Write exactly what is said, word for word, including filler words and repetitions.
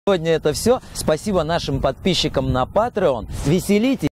Сегодня это все. Спасибо нашим подписчикам на Patreon. Веселитесь.